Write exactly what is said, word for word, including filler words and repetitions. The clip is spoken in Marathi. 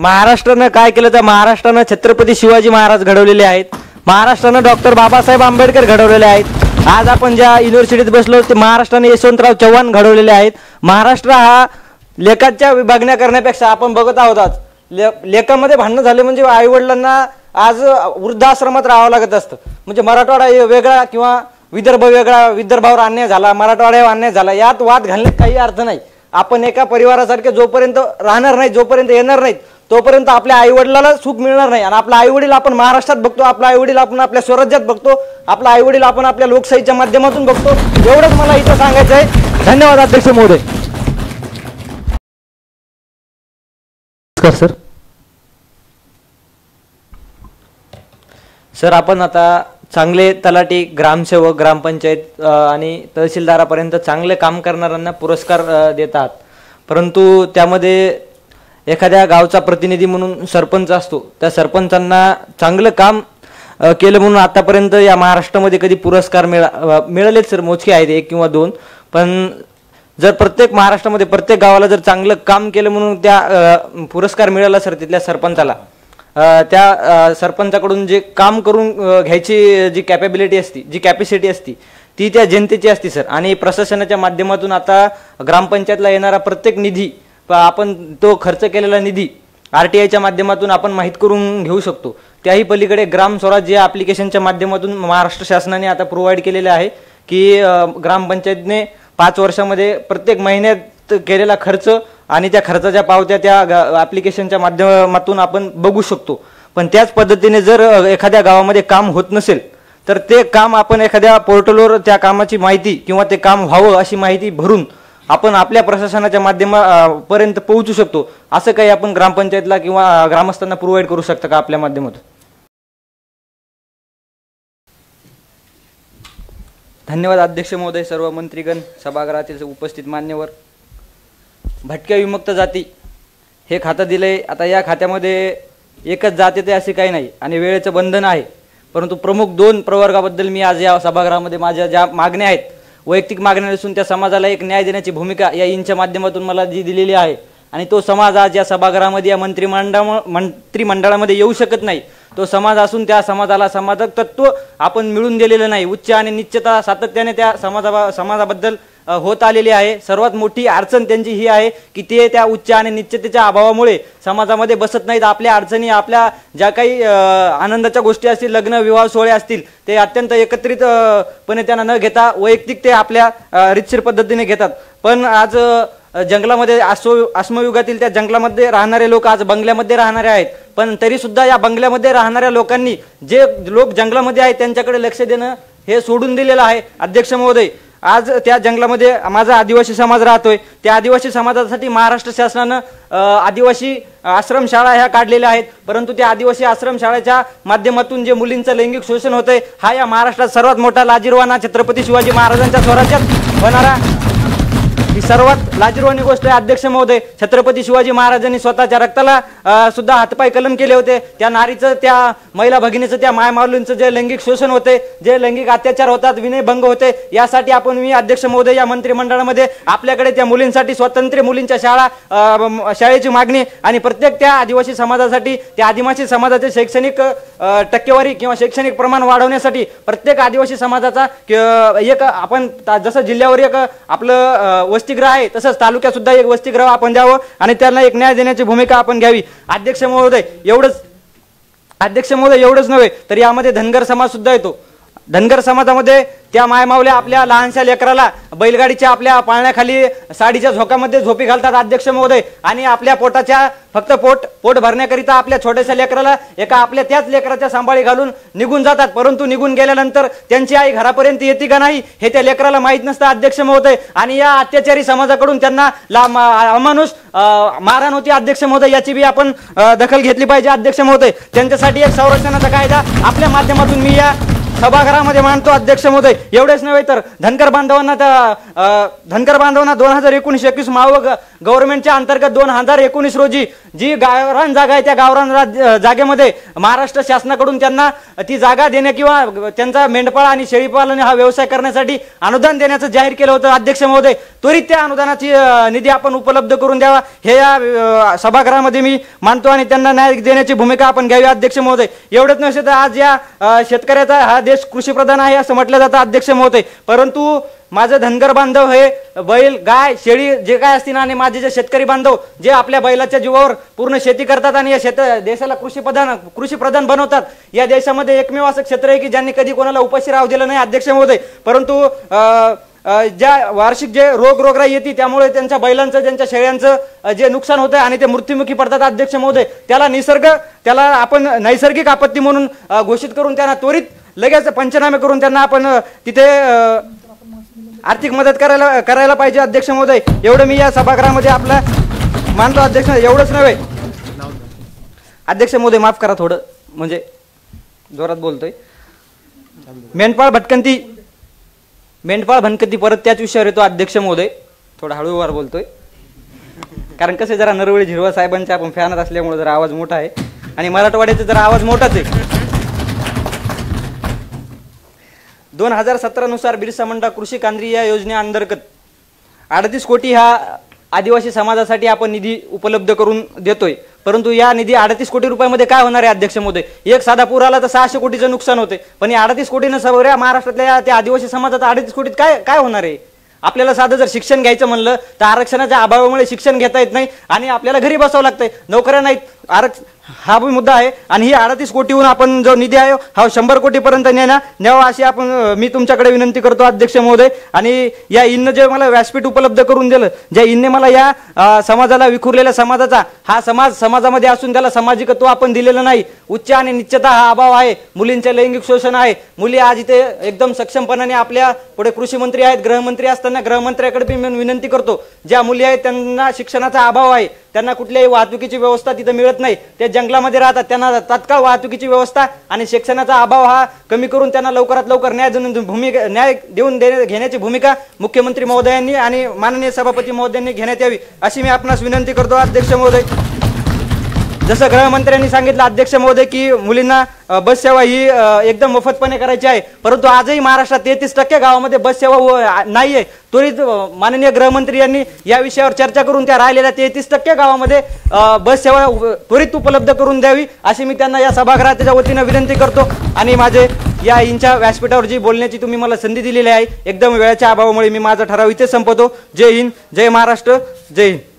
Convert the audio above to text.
महाराष्ट्रानं काय केलं तर महाराष्ट्रानं छत्रपती शिवाजी महाराज घडवलेले आहेत, महाराष्ट्रानं डॉक्टर बाबासाहेब आंबेडकर घडवलेले आहेत। आज आपण ज्या युनिव्हर्सिटीत बसलो ते महाराष्ट्राने यशवंतराव चव्हाण घडवलेले आहेत। महाराष्ट्र हा लेखाच्या विभागण्या करण्यापेक्षा आपण बघत आहोत आज ले लेखामध्ये भांडणं झाले म्हणजे आईवडिलांना आज वृद्धाश्रमात राहावं लागत असतं। म्हणजे मराठवाडा वेगळा किंवा विदर्भ वेगळा, विदर्भावर अन्याय झाला, मराठवाड्यावर अन्याय झाला, यात वाद घालण्यात काही अर्थ नाही। आपण एका परिवारासारखे जोपर्यंत राहणार नाही, जोपर्यंत येणार नाहीत, तोपर्यंत आपल्या आईवडिलाला सुख मिळणार नाही। आणि आपला आईवडील आपण महाराष्ट्रात बघतो, आपला आईवडील आपण आपल्या स्वराज्यात बघतो, आपला आईवडील आपण आपल्या लोकशाहीच्या माध्यमातून बघतो। एवढंच मला इथं सांगायचं आहे। धन्यवाद अध्यक्ष महोदय। सर सर आपण आता चांगले तलाठी, ग्रामसेवक, ग्रामपंचायत आणि तहसीलदारापर्यंत चांगले काम करणाऱ्यांना पुरस्कार देतात, परंतु त्यामध्ये एखाद्या गावचा प्रतिनिधी म्हणून सरपंच असतो, त्या सरपंचांना चांगलं काम केलं म्हणून आतापर्यंत या महाराष्ट्रामध्ये कधी पुरस्कार मिळा मिळालेच सर मोजके आहेत, एक किंवा दोन। पण जर प्रत्येक महाराष्ट्रामध्ये प्रत्येक गावाला जर चांगलं काम केलं म्हणून त्या पुरस्कार मिळाला सर तिथल्या सरपंचाला, त्या सरपंचाकडून जे काम करून घ्यायची जी कॅपेबिलिटी असती, जी कॅपॅसिटी असती, ती त्या जनतेची असती सर। आणि प्रशासनाच्या माध्यमातून आता ग्रामपंचायतला येणारा प्रत्येक निधी, आपण तो खर्च केलेला निधी आर टी आयच्या माध्यमातून आपण माहीत करून घेऊ शकतो। त्याही पलीकडे ग्राम स्वराज्य या ॲप्लिकेशनच्या माध्यमातून महाराष्ट्र शासनाने आता प्रोव्हाइड केलेले आहे की ग्रामपंचायतने पाच वर्षामध्ये प्रत्येक महिन्यात केलेला खर्च आणि त्या खर्चाच्या पावत्या त्या ॲप्लिकेशनच्या माध्यमातून आपण बघू शकतो। पण त्याच पद्धतीने जर एखाद्या गावामध्ये काम होत नसेल तर ते काम आपण एखाद्या पोर्टलवर त्या कामाची माहिती किंवा ते काम व्हावं अशी माहिती भरून आपण आपल्या प्रशासनाच्या माध्यमापर्यंत पोहोचू शकतो। असं काही आपण ग्रामपंचायतला किंवा ग्रामस्थांना प्रोव्हाइड करू शकता का आपल्या माध्यमातून? धन्यवाद अध्यक्ष महोदय, सर्व मंत्रीगण, सभागृहातील उपस्थित मान्यवर। भटक्या विमुक्त जाती हे खातं दिले। आता या खात्यामध्ये एकच जात येते असे काही नाही आणि वेळेचं बंधन आहे, परंतु प्रमुख दोन प्रवर्गाबद्दल मी आज या सभागृहामध्ये माझ्या ज्या मागण्या आहेत, वैयक्तिक मागण्या नसून त्या समाजाला एक न्याय देण्याची भूमिका या इंच्या माध्यमातून मला जी दिलेली आहे, आणि तो समाज आज या सभागृहामध्ये या मंत्रिमंडळ मंत्रिमंडळामध्ये येऊ शकत नाही, तो समाज असून त्या समाजाला समाजात तत्व आपण मिळून दिलेलं नाही। उच्च आणि निश्चितता सातत्याने त्या समाजा समाजाबद्दल होत आलेली आहे। सर्वात मोठी अडचण त्यांची ही आहे की ते त्या उच्च आणि निश्चिततेच्या अभावामुळे समाजामध्ये बसत नाहीत। आपल्या अडचणी, आपल्या ज्या काही आनंदाच्या गोष्टी असतील, लग्न विवाह सोहळे असतील, ते अत्यंत एकत्रितपणे त्यांना न घेता वैयक्तिक ते आपल्या रितशीर पद्धतीने घेतात। पण आज जंगलामध्ये आश्व आश्मयुगातील त्या जंगलामध्ये राहणारे लोक आज बंगल्यामध्ये राहणारे आहेत, पण तरी सुद्धा या बंगल्यामध्ये राहणाऱ्या लोकांनी जे लोक जंगलामध्ये आहेत त्यांच्याकडे लक्ष देणं हे सोडून दिलेलं आहे। अध्यक्ष महोदय, आज त्या जंगलामध्ये माझा आदिवासी समाज राहतोय, त्या आदिवासी समाजासाठी महाराष्ट्र शासनानं आदिवासी आश्रमशाळा ह्या काढलेल्या आहेत, परंतु त्या आदिवासी आश्रमशाळेच्या माध्यमातून जे मुलींचं लैंगिक शोषण होतंय, हा या महाराष्ट्रात सर्वात मोठा लाजिरवाणा छत्रपती शिवाजी महाराजांच्या स्वराज्यात होणारा ही सर्वात लाजिरवाणी गोष्ट आहे। अध्यक्ष महोदय, छत्रपती शिवाजी महाराजांनी स्वतःच्या रक्ताला सुद्धा हातपाय कलम केले होते। त्या नारीचं, त्या महिला भगिनीचं, त्या मायमाऊलींचं जे लैंगिक शोषण होते, जे लैंगिक अत्याचार होतात, विनयभंग होते, यासाठी आपण मी अध्यक्ष महोदय या मंत्रिमंडळामध्ये आपल्याकडे त्या मुलींसाठी स्वतंत्र मुलींच्या शाळा शाळेची मागणी आणि प्रत्येक त्या आदिवासी समाजासाठी, त्या आदिवासी समाजाचे शैक्षणिक टक्केवारी किंवा शैक्षणिक प्रमाण वाढवण्यासाठी प्रत्येक आदिवासी समाजाचा एक आपण जसं जिल्ह्यावर एक आपलं वसतिगृह आहे तसंच तालुक्यात सुद्धा एक वसतिगृह आपण द्यावं आणि त्यांना एक न्याय देण्याची भूमिका आपण घ्यावी। अध्यक्ष महोदय एवढंच अध्यक्ष महोदय एवढंच नव्हे तर यामध्ये धनगर समाज सुद्धा येतो। धनगर समाजामध्ये त्या मायमावल्या आपल्या लहानशा लेकराला बैलगाडीच्या आपल्या पाळण्याखाली साडीच्या झोकामध्ये झोपी घालतात अध्यक्ष महोदय, आणि आपल्या पोटाच्या फक्त पोट पोट भरण्याकरिता आपल्या छोट्याशा लेकराला एका आपल्या त्याच लेकराच्या सांभाळी घालून निघून जातात, परंतु निघून गेल्यानंतर त्यांची आई घरापर्यंत येते का नाही हे त्या लेकराला माहीत नसतं अध्यक्ष महोदय। आणि या अत्याचारी समाजाकडून त्यांना अमानुष मारहाण होती अध्यक्ष महोदय, याची बी आपण दखल घेतली पाहिजे अध्यक्ष महोदय। त्यांच्यासाठी एक संरक्षणाचा कायदा आपल्या माध्यमातून मी या सभागृहामध्ये मांडतो अध्यक्ष महोदय। एवढेच नव्हे तर धनगर बांधवांना धनगर बांधवांना दोन हजार एकोणीस एकवीस मावळ गव्हर्नमेंटच्या अंतर्गत दोन हजार एकोणीस रोजी जी गावरान जागा आहे त्या गावरान राज- जागेमध्ये महाराष्ट्र शासनाकडून त्यांना ती जागा देणे किंवा त्यांचा मेंढपाळ आणि शेळीपालन हा व्यवसाय करण्यासाठी अनुदान देण्याचं जाहीर केलं होतं अध्यक्ष महोदय. त्वरित त्या अनुदानाची अ, निधी आपण उपलब्ध करून द्यावा हे या अ, सभागृहामध्ये मी मानतो आणि त्यांना न्याय देण्याची भूमिका आपण घ्यावी अध्यक्ष महोदय. एवढंच नव्हे तर आज या अ, शेतकऱ्याचा हा देश कृषीप्रधान आहे असं म्हटलं जातं अध्यक्ष महोदय, परंतु माझं धनगर बांधव हे बैल गाय शेळी जे काय असतील आणि माझे जे शेतकरी बांधव जे आपल्या बैलाच्या जीवावर पूर्ण शेती करतात आणि या शेत देशाला कृषीप्रधान कृषीप्रधान बनवतात. या देशामध्ये एकमेव असं क्षेत्र आहे की ज्यांनी कधी कोणाला उपाशी राहू दिलं नाही अध्यक्ष महोदय. परंतु अ, अ, ज्या वार्षिक जे रोग रोगराई येते त्यामुळे त्यांच्या बैलांचं त्यांच्या शेळ्यांचं अ, जे नुकसान होतं आणि ते मृत्युमुखी पडतात अध्यक्ष महोदय. त्याला निसर्ग त्याला आपण नैसर्गिक आपत्ती म्हणून अ, घोषित करून त्यांना त्वरित लगेच पंचनामे करून त्यांना आपण अ, तिथे अ, आर्थिक मदत करायला करायला पाहिजे अध्यक्ष महोदय. एवढं मी या सभागृहामध्ये आपला मानतो अध्यक्ष. एवढंच नव्हे अध्यक्ष महोदय, माफ करा थोडं म्हणजे जोरात बोलतोय. मेंढपाळ भटकंती मेंढपाळ भटकंती परत त्याच विषयावर येतो अध्यक्ष महोदय. थोडा हळूवार बोलतोय कारण कसं जरा नरवळे झिरवा साहेबांचे आपण फॅनच असल्यामुळे जरा आवाज मोठा आहे आणि मराठवाड्याचा जरा आवाज मोठाच आहे. दोन हजार सतरा नुसार बिरसा मुंडा कृषी कांद्री या योजनेअंतर्गत अडतीस कोटी हा आदिवासी समाजासाठी आपण निधी उपलब्ध करून देतोय. परंतु या निधी अडतीस कोटी रुपयामध्ये काय होणार आहे अध्यक्ष महोदय? एक साधा पूर आला तर सहाशे कोटीचं नुकसान होते, पण या अडतीस कोटीनं सगळ्या महाराष्ट्रातल्या त्या आदिवासी समाजाचा अडतीस कोटीत काय काय होणार आहे? आपल्याला साधं जर शिक्षण घ्यायचं म्हणलं तर आरक्षणाच्या अभावामुळे शिक्षण घेता येत नाही आणि आपल्याला घरी बसावं लागतंय, नोकऱ्या नाहीत. आरक्षण हा भी मुद्दा आहे आणि ही अडतीस कोटीहून आपण जो निधी आहे हा शंभर कोटीपर्यंत नेणं न्यावा अशी आपण मी तुमच्याकडे विनंती करतो अध्यक्ष महोदय. आणि या इननं जे मला व्यासपीठ उपलब्ध करून दिलं, ज्या इनने मला या अ, समाजाला विखुरलेल्या समाजाचा हा समाज समाजामध्ये असून त्याला सामाजिकत्व आपण दिलेलं नाही. उच्च आणि निश्चितता हा अभाव आहे, मुलींचे लैंगिक शोषण आहे. मुली आज इथे एकदम सक्षमपणाने आपल्या पुढे कृषी मंत्री आहेत, गृहमंत्री असताना गृहमंत्र्याकडे मी विनंती करतो, ज्या मुली आहेत त्यांना शिक्षणाचा अभाव आहे, त्यांना कुठल्याही वाहतुकीची व्यवस्था तिथे मिळत नाही, ते जंगलामध्ये राहतात, त्यांना तात्काळ वाहतुकीची व्यवस्था आणि शिक्षणाचा अभाव हा कमी करून त्यांना लवकरात लवकर न्याय देऊन भूमिका न्याय देऊन देणे घेण्याची भूमिका मुख्यमंत्री महोदयांनी आणि माननीय सभापती महोदयांनी घेण्यात यावी अशी मी आपणास विनंती करतो अध्यक्ष महोदय. जसं गृहमंत्र्यांनी सांगितलं अध्यक्ष महोदय की मुलींना बस सेवा ही एकदम मोफतपणे करायची आहे, परंतु आजही महाराष्ट्रात तेहतीस टक्के गावामध्ये बस सेवा नाहीये. त्वरित माननीय गृहमंत्री यांनी या विषयावर चर्चा करून त्या राहिलेल्या तेहतीस टक्के गावामध्ये बस सेवा त्वरित उपलब्ध करून द्यावी अशी मी त्यांना या सभागृहाच्या वतीनं विनंती करतो. आणि माझे या इंच्या व्यासपीठावर जी बोलण्याची तुम्ही मला संधी दिलेली आहे, एकदम वेळाच्या अभावामुळे मी माझा ठराव इथे संपवतो. जय हिंद, जय महाराष्ट्र, जय हिंद.